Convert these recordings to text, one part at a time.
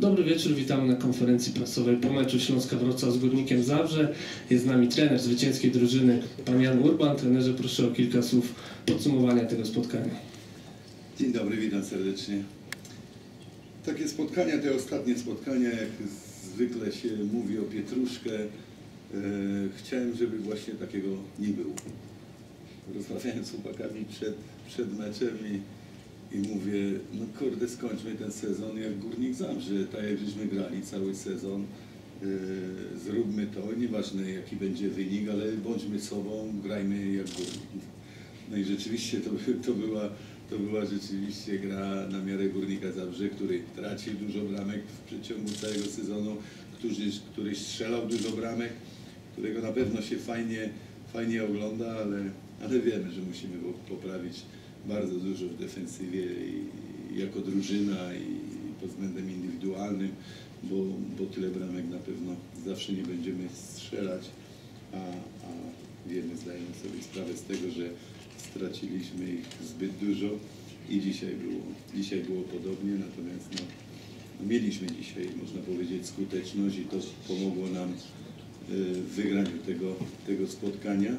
Dobry wieczór, witamy na konferencji prasowej po meczu Śląska Wrocław z Górnikiem Zabrze. Jest z nami trener zwycięskiej drużyny, pan Jan Urban. Trenerze, proszę o kilka słów podsumowania tego spotkania. Dzień dobry, witam serdecznie. Takie spotkania, te ostatnie spotkania, jak zwykle się mówi o pietruszkę, chciałem, żeby właśnie takiego nie było. Rozmawiałem z chłopakami przed meczem i mówię, no kurde, skończmy ten sezon jak Górnik Zabrze, tak jak żeśmy grali cały sezon. Zróbmy to, nieważne jaki będzie wynik, ale bądźmy sobą, grajmy jak Górnik. No i rzeczywiście to była rzeczywiście gra na miarę Górnika Zabrze, który tracił dużo bramek w przeciągu całego sezonu, który strzelał dużo bramek, którego na pewno się fajnie ogląda, ale wiemy, że musimy poprawić bardzo dużo w defensywie i jako drużyna i pod względem indywidualnym, bo tyle bramek na pewno zawsze nie będziemy strzelać, a wiemy, zdajemy sobie sprawę z tego, że straciliśmy ich zbyt dużo i dzisiaj było podobnie, natomiast mieliśmy dzisiaj, można powiedzieć, skuteczność i to pomogło nam w wygraniu tego spotkania.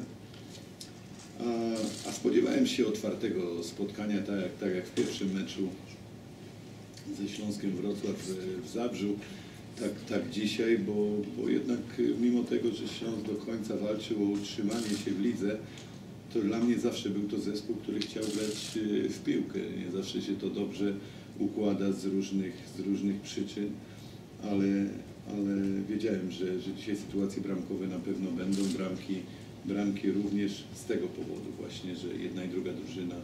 A spodziewałem się otwartego spotkania, tak jak w pierwszym meczu ze Śląskiem Wrocław w Zabrzu, tak dzisiaj, bo jednak mimo tego, że Śląsk do końca walczył o utrzymanie się w lidze, to dla mnie zawsze był to zespół, który chciał grać w piłkę. Nie zawsze się to dobrze układa z różnych przyczyn, ale wiedziałem, że dzisiaj sytuacje bramkowe na pewno będą, bramki również z tego powodu właśnie, że jedna i druga drużyna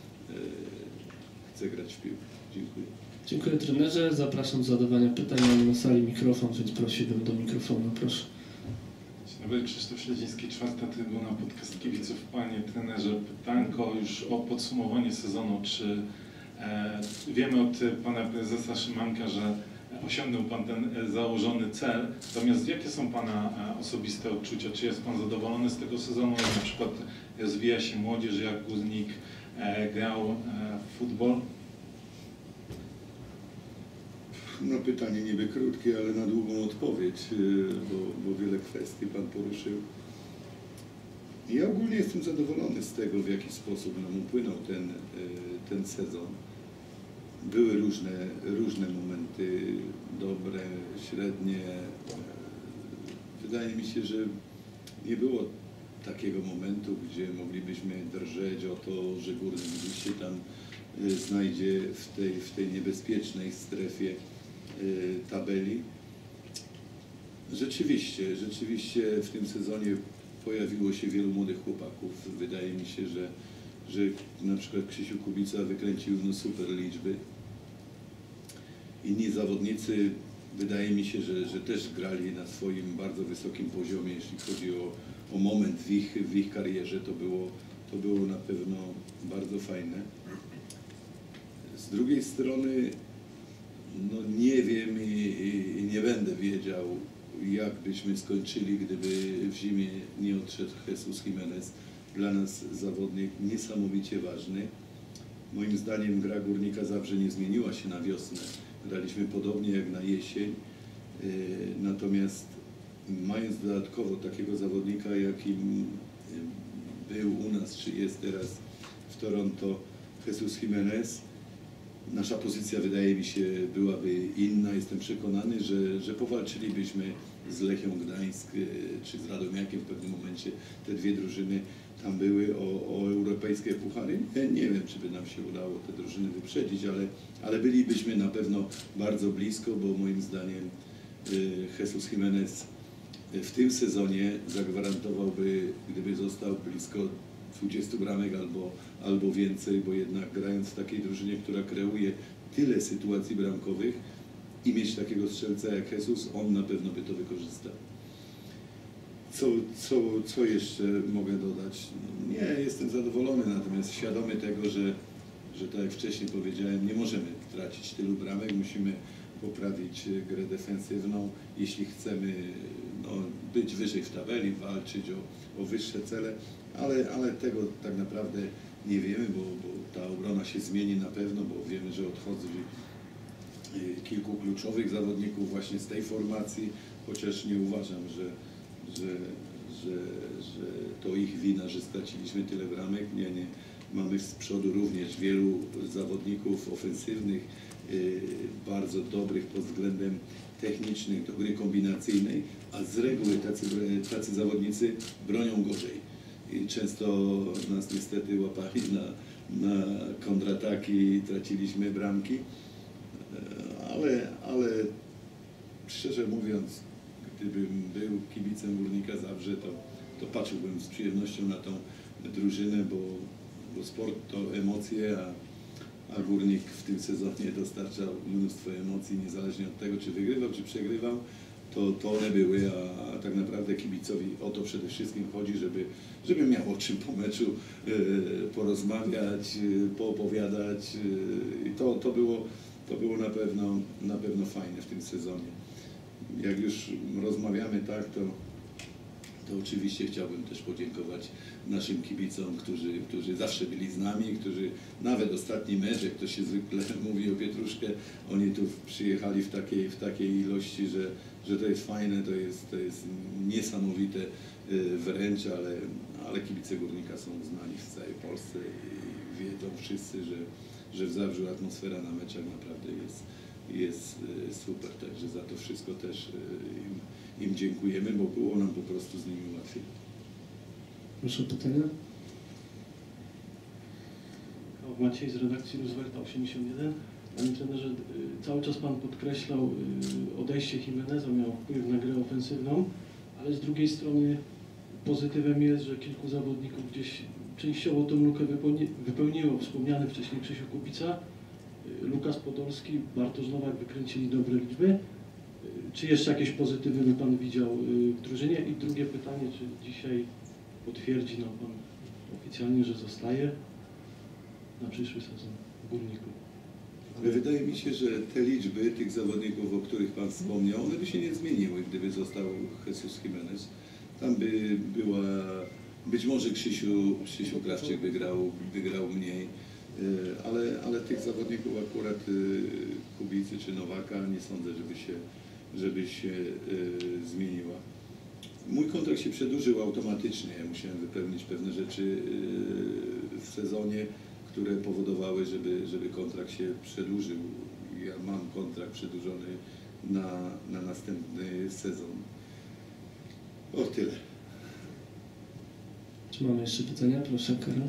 chce grać w piłkę. Dziękuję. Dziękuję trenerze. Zapraszam do zadawania pytań. Mamy na sali mikrofon, więc prosiłbym do mikrofonu. Proszę. Dzień dobry, Krzysztof Śledziński, 4. Trybuna, podcast kibiców. Panie trenerze, pytanko już o podsumowanie sezonu. Czy wiemy od pana prezesa Szymanka, że osiągnął pan ten założony cel, natomiast jakie są pana osobiste odczucia? Czy jest pan zadowolony z tego sezonu? Jak na przykład rozwija się młodzież, jak Górnik grał w futbol? No pytanie niby krótkie, ale na długą odpowiedź, bo wiele kwestii pan poruszył. Ja ogólnie jestem zadowolony z tego, w jaki sposób nam upłynął ten sezon. Były różne momenty, dobre, średnie. Wydaje mi się, że nie było takiego momentu, gdzie moglibyśmy drżeć o to, że Górnik gdzieś się tam znajdzie w tej niebezpiecznej strefie tabeli. Rzeczywiście w tym sezonie pojawiło się wielu młodych chłopaków. Wydaje mi się, że na przykład Krzysiu Kubica wykręcił super liczby. Inni zawodnicy, wydaje mi się, że też grali na swoim bardzo wysokim poziomie, jeśli chodzi o moment w ich karierze. To było na pewno bardzo fajne. Z drugiej strony, no nie wiem i nie będę wiedział, jak byśmy skończyli, gdyby w zimie nie odszedł Jesus Jimenez. Dla nas zawodnik niesamowicie ważny. Moim zdaniem gra Górnika Zabrze nie zmieniła się na wiosnę. Graliśmy podobnie jak na jesień, natomiast mając dodatkowo takiego zawodnika, jakim był u nas, czy jest teraz w Toronto Jesus Jimenez, nasza pozycja, wydaje mi się, byłaby inna. Jestem przekonany, że powalczylibyśmy z Lechią Gdańsk czy z Radomiakiem w pewnym momencie. Te dwie drużyny tam były o europejskie puchary. Nie wiem, czy by nam się udało te drużyny wyprzedzić, ale bylibyśmy na pewno bardzo blisko, bo moim zdaniem Jesus Jimenez w tym sezonie zagwarantowałby, gdyby został blisko 20 bramek albo więcej, bo jednak grając w takiej drużynie, która kreuje tyle sytuacji bramkowych i mieć takiego strzelca jak Jesus, on na pewno by to wykorzystał. Co jeszcze mogę dodać? Nie, jestem zadowolony, natomiast świadomy tego, że tak jak wcześniej powiedziałem, nie możemy tracić tylu bramek, musimy poprawić grę defensywną, jeśli chcemy być wyżej w tabeli, walczyć o wyższe cele, ale tego tak naprawdę nie wiemy, bo ta obrona się zmieni na pewno, bo wiemy, że odchodzi kilku kluczowych zawodników właśnie z tej formacji, chociaż nie uważam, że to ich wina, że straciliśmy tyle bramek. Nie. Mamy z przodu również wielu zawodników ofensywnych, bardzo dobrych pod względem technicznych, do gry kombinacyjnej, a z reguły tacy zawodnicy bronią gorzej. I często nas niestety łapali na kontrataki i traciliśmy bramki, ale szczerze mówiąc, gdybym był kibicem Górnika Zabrze, to patrzyłbym z przyjemnością na tą drużynę, bo sport to emocje, a Górnik w tym sezonie dostarczał mnóstwo emocji, niezależnie od tego, czy wygrywał, czy przegrywał, to one były, a tak naprawdę kibicowi o to przede wszystkim chodzi, żeby miał o czym po meczu porozmawiać, poopowiadać. I to było na pewno fajne w tym sezonie. Jak już rozmawiamy tak, to oczywiście chciałbym też podziękować naszym kibicom, którzy zawsze byli z nami, którzy nawet ostatni mecz, jak to się zwykle mówi o Pietruszkę, oni tu przyjechali w takiej ilości, że to jest fajne, to jest niesamowite wręcz, ale kibice Górnika są znani w całej Polsce i wiedzą wszyscy, że w Zabrzu atmosfera na meczach naprawdę jest super, także za to wszystko też im dziękujemy, bo było nam po prostu z nimi łatwiej. Proszę o pytania. Maciej z redakcji Roosevelta 81. Panie trenerze, cały czas Pan podkreślał, odejście Jimeneza miało wpływ na grę ofensywną, ale z drugiej strony pozytywem jest, że kilku zawodników gdzieś częściowo tą lukę wypełniło. Wspomniany wcześniej Krzysiu Kubica, Lukas Podolski, Bartosz Nowak wykręcili dobre liczby. Czy jeszcze jakieś pozytywy by Pan widział w drużynie? I drugie pytanie, czy dzisiaj potwierdzi nam Pan oficjalnie, że zostaje na przyszły sezon w Górniku? Ale wydaje mi się, że te liczby tych zawodników, o których Pan wspomniał, one by się nie zmieniły, gdyby został Jesus Jimenez. Tam by była, być może Krzysiu Krawczyk by grał mniej, ale tych zawodników akurat Kubicy czy Nowaka nie sądzę, żeby się zmieniła. Mój kontrakt się przedłużył automatycznie. Ja musiałem wypełnić pewne rzeczy w sezonie, które powodowały, żeby kontrakt się przedłużył. Ja mam kontrakt przedłużony na następny sezon. O tyle. Czy mamy jeszcze pytania? Proszę, Karol.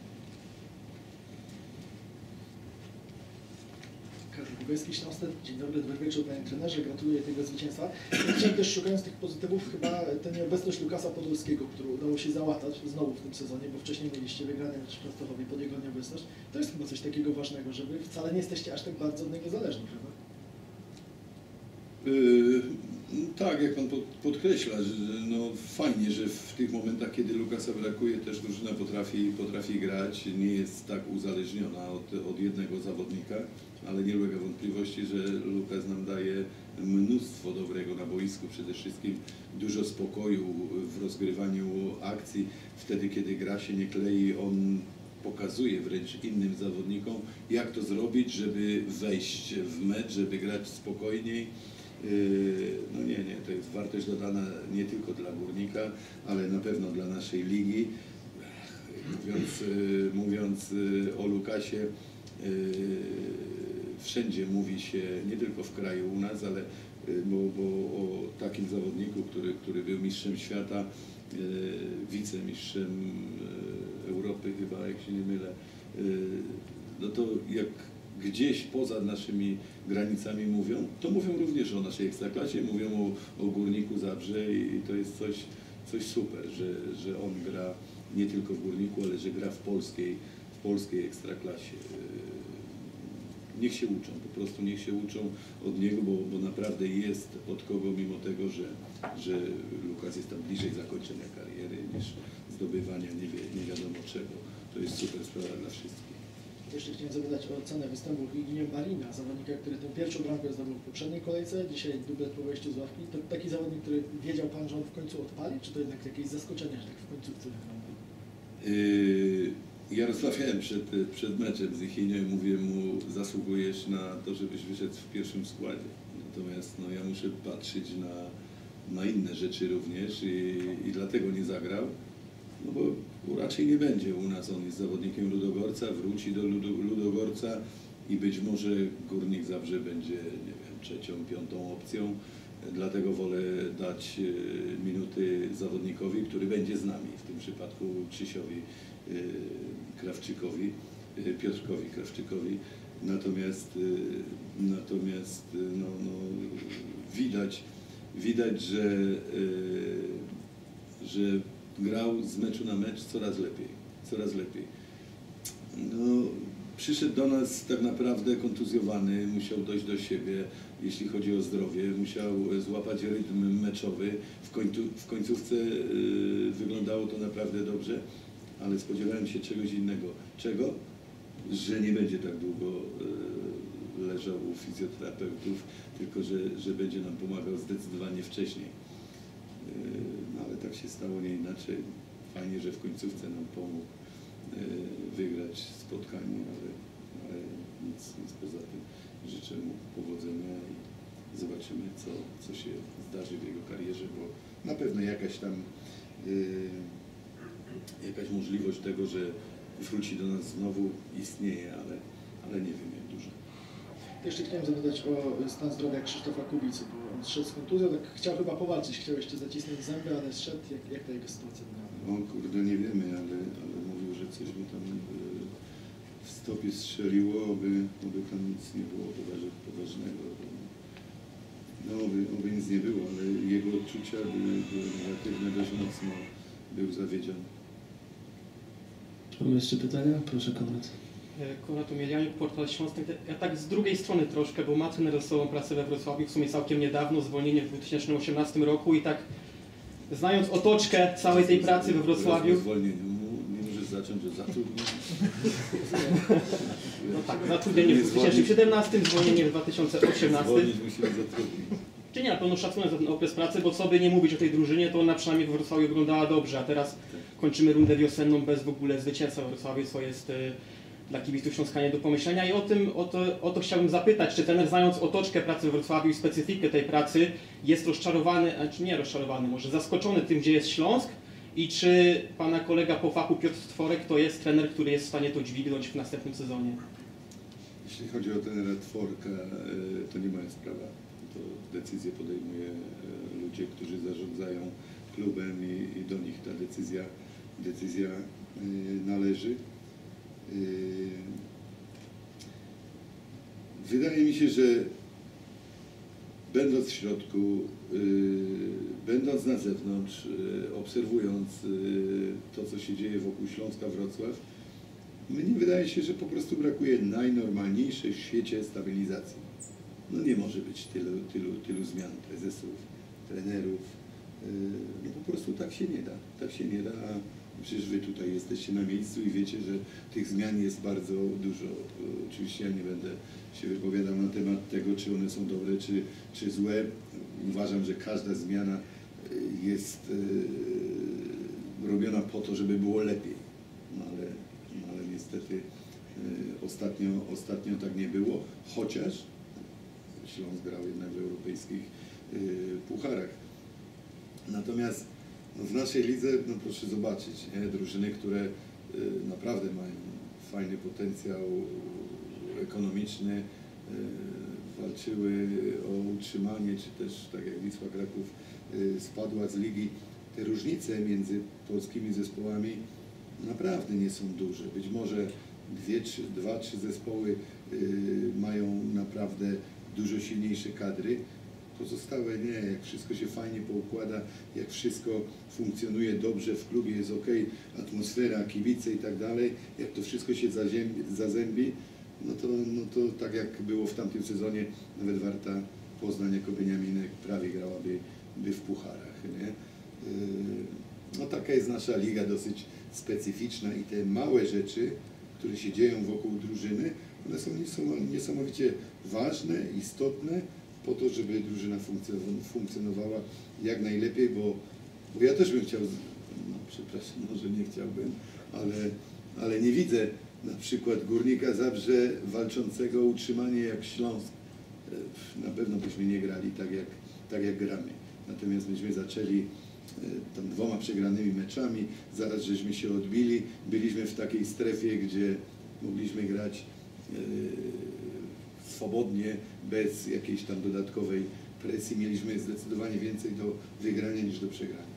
Karol Bugajski, Śląstet. Dzień dobry, dobry wieczór Panie trenerze, gratuluję tego zwycięstwa. Chciałem też, szukając tych pozytywów, chyba tę nieobecność Lukasa Podolskiego, którą udało się załatać znowu w tym sezonie, bo wcześniej mieliście wygrany mecz w Częstochowie pod jego nieobecność. To jest chyba coś takiego ważnego, że Wy wcale nie jesteście aż tak bardzo od niego zależni, prawda? Tak, jak Pan podkreśla, że no fajnie, że w tych momentach, kiedy Lukasa brakuje, też drużyna potrafi grać, nie jest tak uzależniona od jednego zawodnika, ale nie ulega wątpliwości, że Lukas nam daje mnóstwo dobrego na boisku, przede wszystkim dużo spokoju w rozgrywaniu akcji. Wtedy, kiedy gra się nie klei, on pokazuje wręcz innym zawodnikom, jak to zrobić, żeby wejść w mecz, żeby grać spokojniej. No nie, to jest wartość dodana nie tylko dla Górnika, ale na pewno dla naszej ligi. Mówiąc o Lukasie, wszędzie mówi się, nie tylko w kraju u nas, ale bo o takim zawodniku, który był mistrzem świata, wicemistrzem Europy chyba, jak się nie mylę, no to jak gdzieś poza naszymi granicami mówią, to mówią również o naszej ekstraklasie, mówią o Górniku Zabrze i to jest coś super, że on gra nie tylko w Górniku, ale że gra w polskiej ekstraklasie. Niech się uczą, po prostu niech się uczą od niego, bo naprawdę jest od kogo, mimo tego, że Lukas jest tam bliżej zakończenia kariery niż zdobywania nie wiadomo czego. To jest super sprawa dla wszystkich. Jeszcze chciałem zapytać o ocenę występu Higinio Marina, zawodnika, który tę pierwszą bramkę zdobył w poprzedniej kolejce, dzisiaj dublet po wejściu z ławki. To taki zawodnik, który wiedział Pan, że on w końcu odpali, czy to jednak jakieś zaskoczenie, że tak w końcu chce wygrać? Ja rozmawiałem przed meczem z Ichiniem, mówię mu, zasługujesz na to, żebyś wyszedł w pierwszym składzie. Natomiast no, ja muszę patrzeć na inne rzeczy również i dlatego nie zagrał, no bo raczej nie będzie u nas. On jest zawodnikiem Ludogorca, wróci do Ludogorca i być może Górnik Zabrze będzie, nie wiem, trzecią, piątą opcją. Dlatego wolę dać minuty zawodnikowi, który będzie z nami, w tym przypadku Krzysiowi Krawczykowi, Piotrkowi Krawczykowi. Natomiast widać, że grał z meczu na mecz coraz lepiej. No, przyszedł do nas tak naprawdę kontuzjowany, musiał dojść do siebie, jeśli chodzi o zdrowie, musiał złapać rytm meczowy. W końcówce wyglądało to naprawdę dobrze, ale spodziewałem się czegoś innego. Czego? Że nie będzie tak długo leżał u fizjoterapeutów, tylko że będzie nam pomagał zdecydowanie wcześniej. No ale tak się stało, nie inaczej. Fajnie, że w końcówce nam pomógł wygrać spotkanie, ale nic poza tym. Życzę mu powodzenia i zobaczymy, co się zdarzy w jego karierze, bo na pewno jakaś możliwość tego, że wróci do nas znowu istnieje, ale nie wiem jak dużo. Jeszcze chciałem zapytać o stan zdrowia Krzysztofa Kubicy, bo on zszedł z kontuzją, tak chciał chyba powalczyć, chciał jeszcze zacisnąć zęby, ale zszedł. Jak ta jego sytuacja wygląda? O kurde, nie wiemy, ale mówił, że coś mu tam w stopie strzeliło, oby tam nic nie było poważnego. No oby nic nie było, ale jego odczucia były negatywne dość mocno, był zawiedziony. Mamy jeszcze pytania? Proszę, Konrad. Konrad Umielianiuk, Portal Śląsk. Ja tak z drugiej strony troszkę, bo ma trener ze sobą pracę we Wrocławiu, w sumie całkiem niedawno, zwolnienie w 2018 roku i tak znając otoczkę całej tej pracy we Wrocławiu... Zwolnieniu nie możesz zacząć od zatrudnienia. No tak, zatrudnienie w 2017, zwolnienie w 2018. Zwolnić musimy zatrudnić. Czy nie, na pewno szacunek za ten okres pracy, bo co by nie mówić o tej drużynie, to ona przynajmniej w Wrocławiu wyglądała dobrze, a teraz kończymy rundę wiosenną bez w ogóle zwycięstwa w Wrocławiu, co jest dla kibiców Śląska nie do pomyślenia i o to chciałbym zapytać, czy trener, znając otoczkę pracy w Wrocławiu i specyfikę tej pracy, jest rozczarowany, czy nie rozczarowany, może zaskoczony tym, gdzie jest Śląsk i czy pana kolega po fachu Piotr Tworek to jest trener, który jest w stanie to dźwignąć w następnym sezonie? Jeśli chodzi o trenera Tworka, to nie moja sprawa. To decyzje podejmuje ludzie, którzy zarządzają klubem i do nich ta decyzja należy. Wydaje mi się, że będąc w środku, będąc na zewnątrz, obserwując to, co się dzieje wokół Śląska Wrocław, mnie wydaje się, że po prostu brakuje najnormalniejszej w świecie stabilizacji. No nie może być tylu zmian prezesów, trenerów. No po prostu tak się nie da. Tak się nie da. Przecież wy tutaj jesteście na miejscu i wiecie, że tych zmian jest bardzo dużo. Oczywiście ja nie będę się wypowiadał na temat tego, czy one są dobre, czy złe. Uważam, że każda zmiana jest robiona po to, żeby było lepiej. No ale niestety ostatnio tak nie było, chociaż Śląsk grał jednak w europejskich pucharach. Natomiast w naszej lidze, no proszę zobaczyć, nie? Drużyny, które naprawdę mają fajny potencjał ekonomiczny, walczyły o utrzymanie, czy też tak jak Wisła Kraków spadła z ligi. Te różnice między polskimi zespołami naprawdę nie są duże. Być może 2-3 zespoły mają naprawdę dużo silniejsze kadry. Pozostałe nie, jak wszystko się fajnie poukłada, jak wszystko funkcjonuje dobrze, w klubie jest ok, atmosfera, kibice i tak dalej, jak to wszystko się zazębi, no to tak jak było w tamtym sezonie, nawet Warta Poznań jako Beniaminek prawie grałaby w pucharach. Nie? No taka jest nasza liga dosyć specyficzna i te małe rzeczy, które się dzieją wokół drużyny, one są niesamowicie ważne, istotne, po to, żeby drużyna funkcjonowała jak najlepiej, bo ja też bym chciał, no przepraszam, może nie chciałbym, ale nie widzę na przykład Górnika Zabrze walczącego o utrzymanie jak Śląsk. Na pewno byśmy nie grali tak jak gramy. Natomiast myśmy zaczęli tam 2 przegranymi meczami, zaraz żeśmy się odbili, byliśmy w takiej strefie, gdzie mogliśmy grać swobodnie, bez jakiejś tam dodatkowej presji. Mieliśmy zdecydowanie więcej do wygrania niż do przegrania.